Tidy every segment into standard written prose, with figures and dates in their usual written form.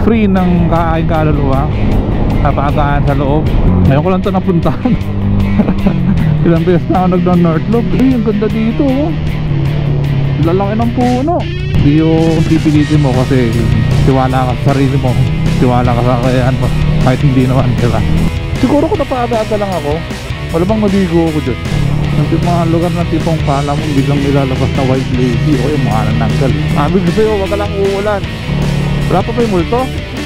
free ng kakain kaluluwa, napagaan sa loob. Ngayon ko lang ito napuntahan. Ilang beses na ako nag-North Loop. Ay, ang ganda dito, oh. Lalaki ng puno. Hindi yung pipilitin mo kasi tiwala ka sa sarili mo, tiwala ka sa kayaan mo, kahit hindi naman, diba? Siguro kung napaaga-aga lang ako, wala bang maligo ako dyan. Yung mga lugar na tipong kala mo biglang nilalabas na wild lady o yung mga nananggal. Sabi ko sa'yo, wag ka lang uulan. Wala pa ba yung multo?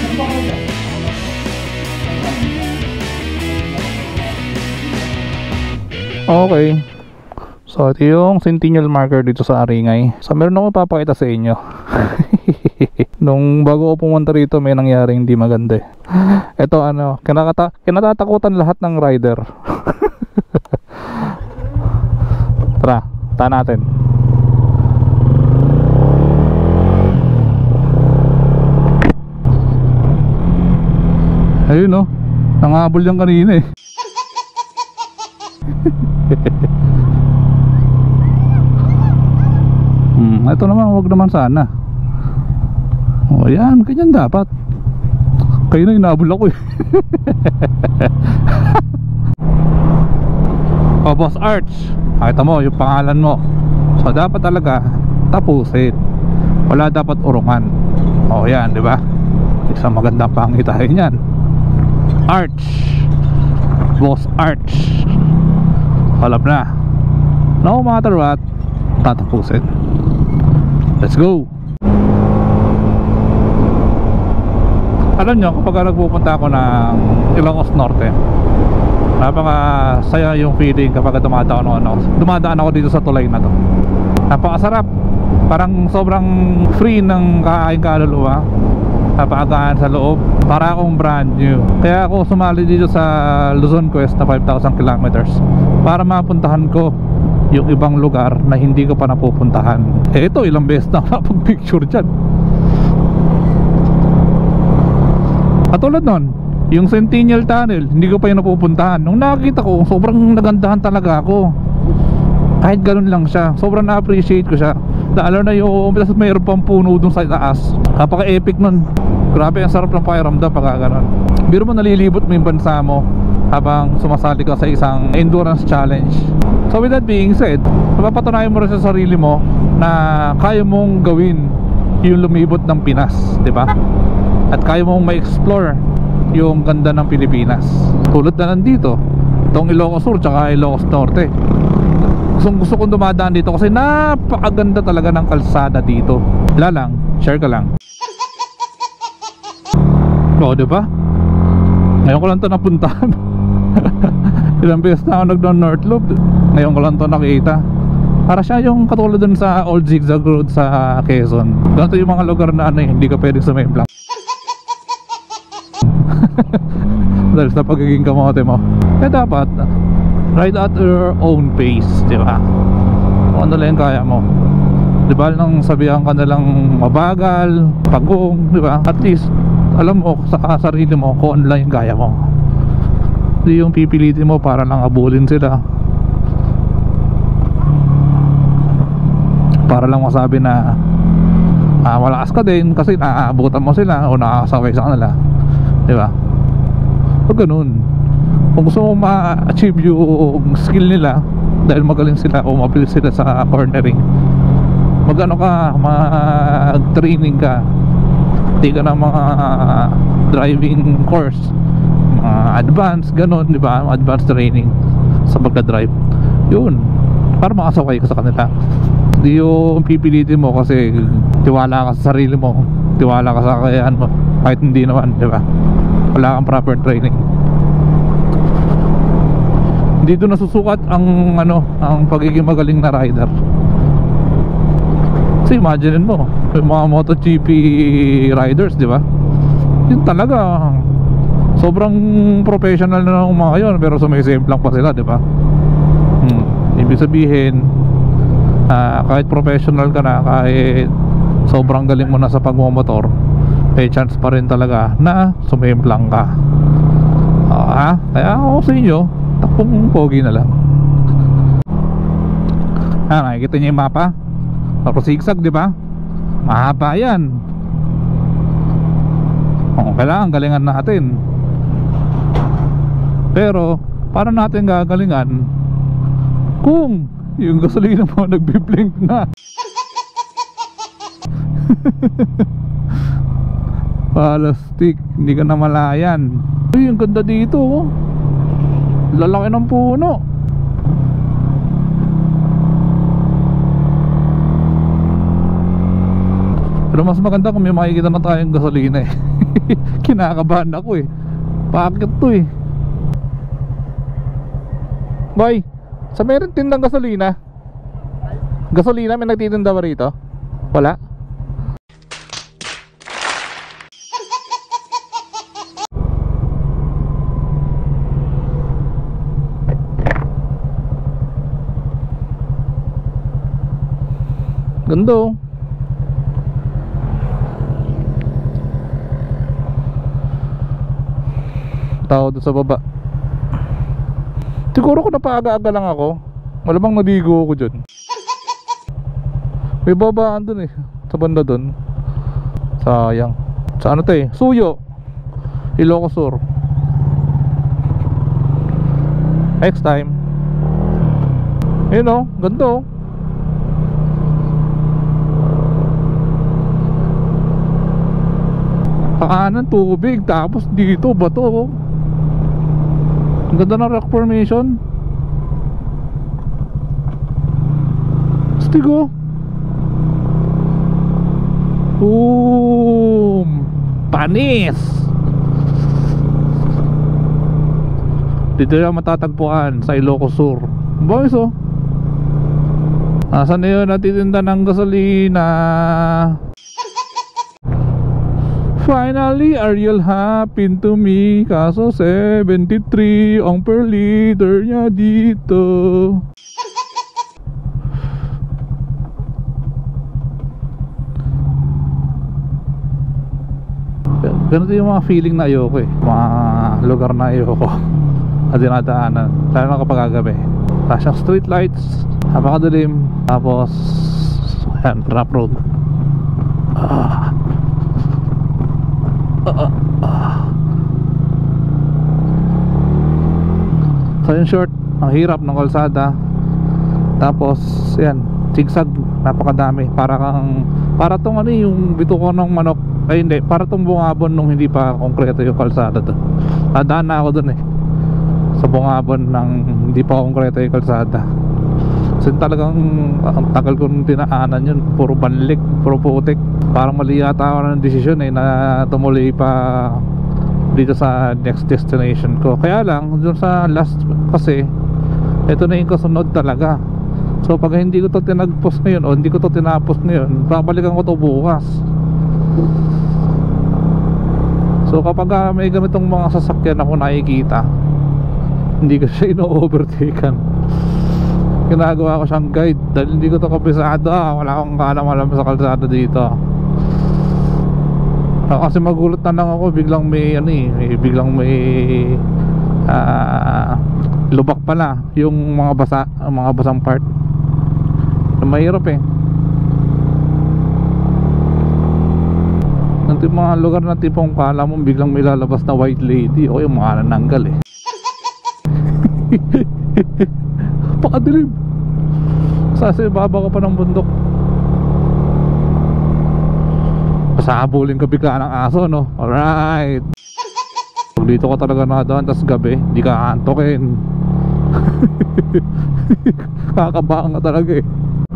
Okay. So ito yung centennial marker dito sa Aringay. So meron akong papakita sa inyo. Nung bago ako pumunta rito may nangyaring hindi maganda. Ito ano, kinatatakutan lahat ng rider. Tara, tahan natin. Ayun, no, nangahabol yan kanina eh. Ito naman, wag naman sana. O yan, ganyan dapat. Kayo na inahabol ako eh. O Boss Arch, nakita mo yung pangalan mo. So dapat talaga tapusin. Wala dapat urungan. O yan, di ba? Isang magandang pangitahin yan. Arch, Boss Arch. Alam na, no matter what, tatapusin. Let's go. Alam nyo, kapag nagpupunta ako ng Ilocos Norte, napaka saya yung feeling kapag dumadaan ako dito sa tulay na to. Napakasarap. Parang sobrang free ng kakain kaluluwa, napagaan sa loob. Para akong brand new. Kaya ako sumali dito sa Luzon Quest na 5,000 kilometers para mapuntahan ko yung ibang lugar na hindi ko pa napupuntahan. Eh ito, ilang beses na nakapag-picture dyan. Katulad nun, yung Centennial Tunnel, hindi ko pa yung napupuntahan. Nung nakakita ko, sobrang nagandahan talaga ako. Kahit ganun lang siya, sobrang na-appreciate ko siya. Lalo na yung mayroon pang puno dun sa taas. Napaka-epic nun. Grabe, ang sarap ng pakiramdam pagka ganun. Biro mo, nalilibot mo yung bansa mo habang sumasali ka sa isang endurance challenge. So with that being said, mapapatunayan mo rin sa sarili mo na kaya mong gawin yung lumibot ng Pinas, di ba? At kaya mong ma-explore yung ganda ng Pilipinas. Tulad na nandito, itong Ilocos Sur tsaka Ilocos Norte. Gusto kong dumadaan dito kasi napakaganda talaga ng kalsada dito. Wala lang, share ka lang. Oo, di ba? Ngayon ko lang ito napuntahan. Ilang beses na ako nag-North Loop, ngayon ko lang ito nakita. Para siya yung katulad dun sa old zigzag road sa Quezon. Ganito yung mga lugar na ano, hindi ka pwedeng sumemplang. Dahil sa pagiging kamote mo. Kaya dapat ride at your own pace, di ba? Kung ano lang kaya mo. Di ba nang sabihan ka nalang mabagal, pagong, di ba? At least alam mo sa sarili mo kung ano lang yung kaya mo. Hindi yung pipilitin mo para lang abulin sila, para lang masabi na malakas ka din kasi naaabutan mo sila o nakakasaway sa kanila, di ba? Huwag ganun. Kung gusto mo ma-achieve yung skill nila dahil magaling sila o mabilis sila sa cornering, mag-ano ka, mag-training ka. Hindi ka na mga driving course, advanced, ganun, di ba? Advanced training sa pagka-drive. Yun, para makasaway ka sa kanila. Hindi yung pipilitin mo kasi tiwala ka sa sarili mo, tiwala ka sa kayaan mo, kahit hindi naman, di ba? Wala kang proper training. Dito nasusukat ang ang pagiging magaling na rider. Kasi imagine mo, yung mga MotoGP riders, di ba? Yun talaga, sobrang professional na ng mga yun, pero sumisemplang pa sila, di ba? Ibig sabihin, kahit professional ka na, kahit sobrang galing mo na sa pagmumotor, may chance pa rin talaga na sumimplang ka. Kaya ako sa inyo, takpong pogi na lang. Nakikita niyo yung mapa? Tapos zigzag, di ba? Mahaba yan. Kailangan galingan natin. Pero paano natin gagalingan kung yung gasolina mo nagbi-blink na? Plastic, hindi ka na malayan. Uy, ang ganda dito oh. Lalaki ng puno. Pero mas maganda kung may makikita na tayong gasolina eh. Kinakabahan ako eh. Bakit to eh? Boy, sa meron tindang gasolina? Gasolina, may nagtitinda ba rito? Wala? Ganda oh. Tao doon sa baba. Siguro kung napaaga-aga lang ako, malamang naligo ako dyan. May babaan dun eh, sa banda dun. Sayang. Sa ano to eh, Suyo, Ilocos Sur. Next time. Yun oh, ganda oh. Kakanan tubig, tapos dito bato oh. Ang ganda ng rock formation. Stigo. Boom. Panis. Dito lang matatagpuan sa Ilocos Sur. Boys oh. Nasaan na yun natitinda ng gasolina? Finally, Ariel happened to me. Kaso 73 ang per liter niya dito. Ganito yung mga feeling na ayoko eh. Mga lugar na ayoko at dinadaanan, lalo na kapag agabi. Tasyang street lights, napakadilim. Tapos yan, rough road. So in short, ang hirap ng kalsada. Tapos yan, zigzag, napakadami. Para tong ano yung bituko ng manok. Ay hindi, para tong bungabon nung hindi pa konkreto yung kalsada to. Nadaan na ako dun eh, sa bungabon ng hindi pa konkreto yung kalsada. Kasi talagang ang tagal ko nung tinaanan yun. Puro banlik, puro putik. Parang mali yata ako ng desisyon eh, na tumuloy pa dito sa next destination ko. Kaya lang, dun sa last kasi, ito na yung kasunod talaga. So pag hindi ko to tinagpost ngayon o hindi ko to tinapost ngayon, babalikan ko to bukas. So kapag may ganitong mga sasakyan ako nakikita, hindi ko siya ino-overtaken. Ginagawa ko siyang guide dahil hindi ko to kabisado. Wala akong kaalam-alam sa kalsada dito. Kasi magulat na lang ako, biglang may ano eh, biglang may lubak pala yung mga basang part. Mahirap eh. Yung mga lugar na tipong kala mo biglang may lalabas na white lady o yung mga nananggal eh. Pakadilim. Kasi baba ka pa ng bundok. Pasabulin ka bigla ng aso no. Alright. Pag dito ka talaga nadaan tas gabi, di ka aantokin. Kakabahan ka talaga eh.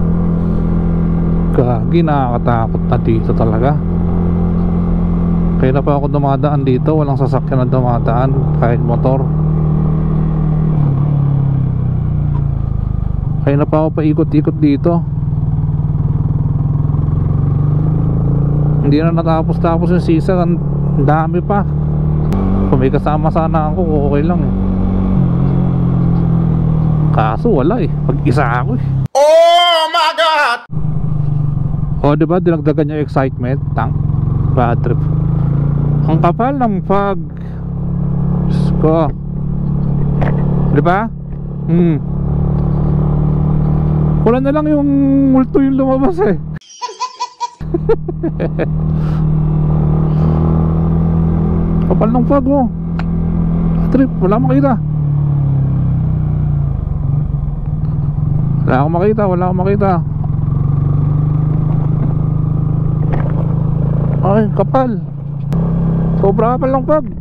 Gagi, nakakatakot na dito talaga. Kaya na pa ako dumadaan dito, walang sasakyan na dumadaan kahit motor. Kaya na pa ako paikot-ikot dito. Hindi na natapos-tapos yung season. Ang dami pa. Kung may kasama sana ako, okay lang eh. Kaso wala eh, pag-isa ako eh. Oh my God! O diba, dinagdagan yung excitement. Bad trip. Ang kapal ng fog. Diyos ko. Diba? Wala na lang yung multo yung lumabas eh. Kapal ng fog oh. Trip, wala akong makita. Wala akong makita. Ay, kapal. Sobra kapal ng fog.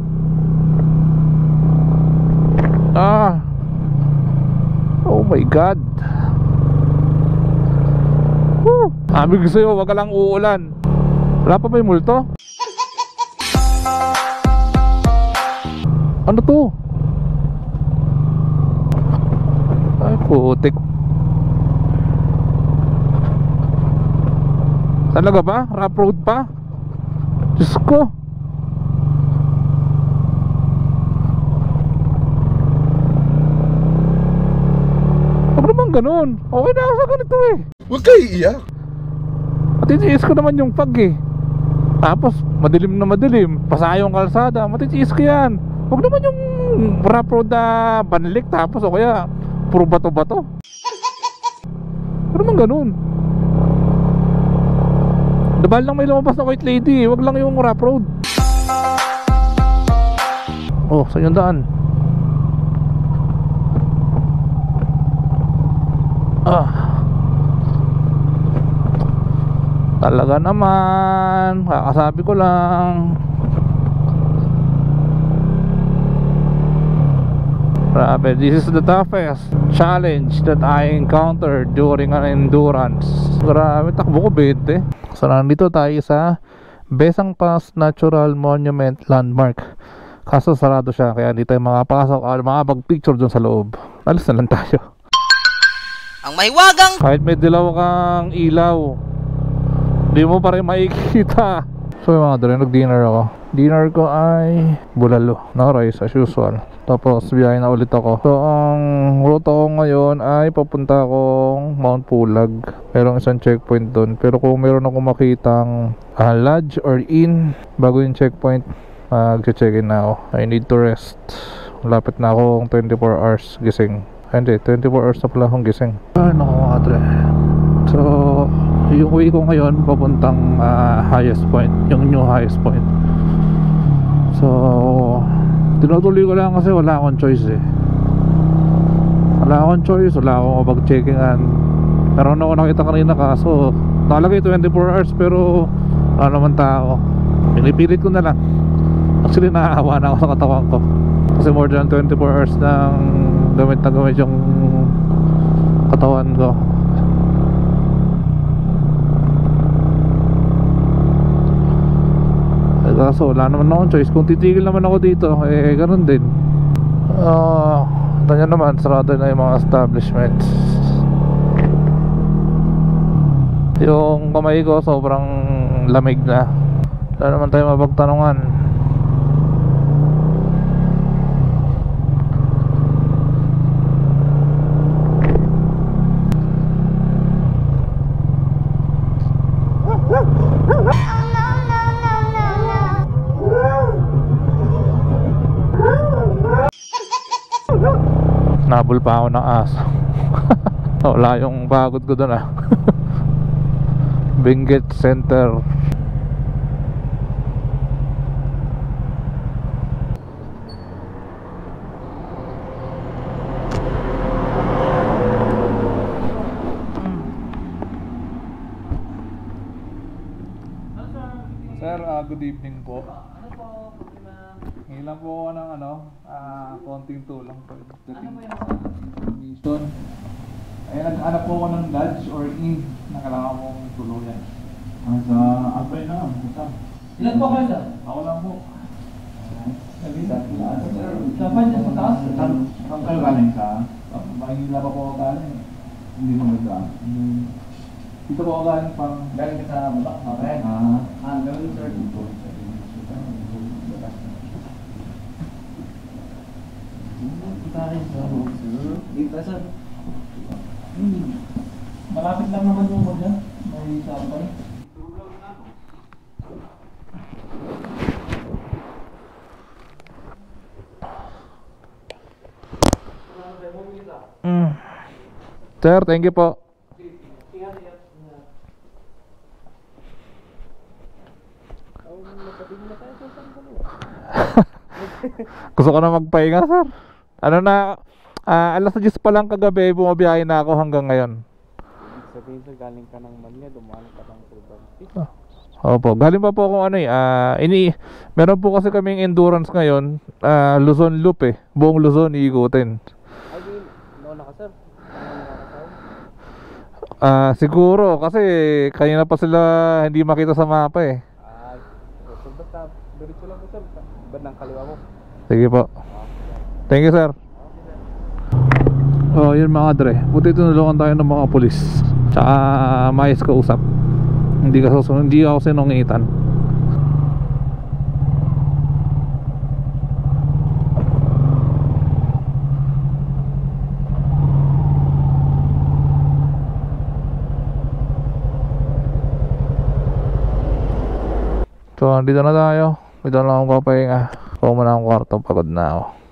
Oh my God. Woo. Sabi ko sa'yo, wag ka lang uulan. Wala pa ba yung multo? Ano to? Ay, putik. Talaga ba? Rough road pa? Diyos ko. Huwag naman ganun. Okay na ako sa ganito eh. Huwag kayo iiyak. Matitiis ko naman yung fog eh. Tapos madilim na madilim, pasayong kalsada, matitiis ko yan. Huwag naman yung rough road na banlik tapos o kaya puro bato-bato. Huwag naman ganun. Dabal lang may lumabas na white lady, huwag lang yung rough road. Oh, saan yung daan? Talaga naman, kakasabi ko lang. Grabe, this is the toughest challenge that I encountered during an endurance. Grabe, takbo ko 20. So nandito tayo sa Besang Pass Natural Monument Landmark. Kaso sarado siya, kaya hindi tayo makapasok o makapag-picture dun sa loob. Alis na lang tayo. Ang mahiwagang Kahit may dilaw kang ilaw, di mo pa rin makikita. So yung mga dre, nag-dinner ako. Dinner ko ay bulalo na rice as usual. Tapos biyahe na ulit ako. So ang route ko ngayon ay papunta akong Mount Pulag. Merong isang checkpoint doon. Pero kung meron akong makitang lodge or inn bago yung checkpoint, mag-check-in na ako. I need to rest. Lapit na akong 24 hours gising. Hindi, 24 hours na pala akong gising. Ano ko mga dre. So yung way ko ngayon papuntang highest point, yung new highest point. So tinutuloy ko lang kasi wala akong choice eh. Wala akong mapag-checkingan. Meron ako nakita kanina kaso nakalagay 24 hours pero wala naman tao. Pinipilit ko na lang. Actually naaawa na ako sa katawan ko kasi more than 24 hours nang gamit na gamit yung katawan ko. Kaso wala naman akong choice. Kung titigil naman ako dito, eh ganun din. Ganyan naman, sarado na yung mga establishments. Yung kamay ko sobrang lamig na. Wala naman tayo mapagtanungan. Nabul pa ako ng aso. Wala yung pagod ko doon Benguet Center. Sir, good evening po. Hilang po ako ng konting tulong po. Information. Ay, nag-hanap po ako ng lodge or inn na kailangan mong tuluyan. Sa Alpay na, basta. Ilan po kayo sir? Ako lang po. Dapat niya sa taas? Saan kayo galing sa? Mahihila pa po ako galing. Hindi mo nagdaan. Dito po ako galing pang... Galing ka sa baba? Okay. Galing sir. Dito sir. Malapit lang naman yung mo dyan. May saan pa rin. Sir, thank you po. Gusto ko na magpahinga, sir. Ano na, alas 10 pa lang kagabi, bumabiyahe na ako hanggang ngayon. Sabihin sir, galing ka ng Manya, dumaan ka ng Cervantes. Opo, galing pa po ako meron po kasi kaming endurance ngayon, Luzon Loop eh. Buong Luzon iikutin. Ay, nauna ka sir. Siguro kasi kanina pa sila hindi makita sa mapa eh. Ay, so basta, diretso lang po sir. Bandang kaliwa mo. Sige po. Thank you, sir. Oh, yun mga dre. Buti tinulungan tayo ng mga pulis. Tsaka maayos ka usap. Hindi ako sinungitan. So, dito na tayo. Dito na lang ako papahinga. Kuha mo na akong kwarto. Pagod na ako.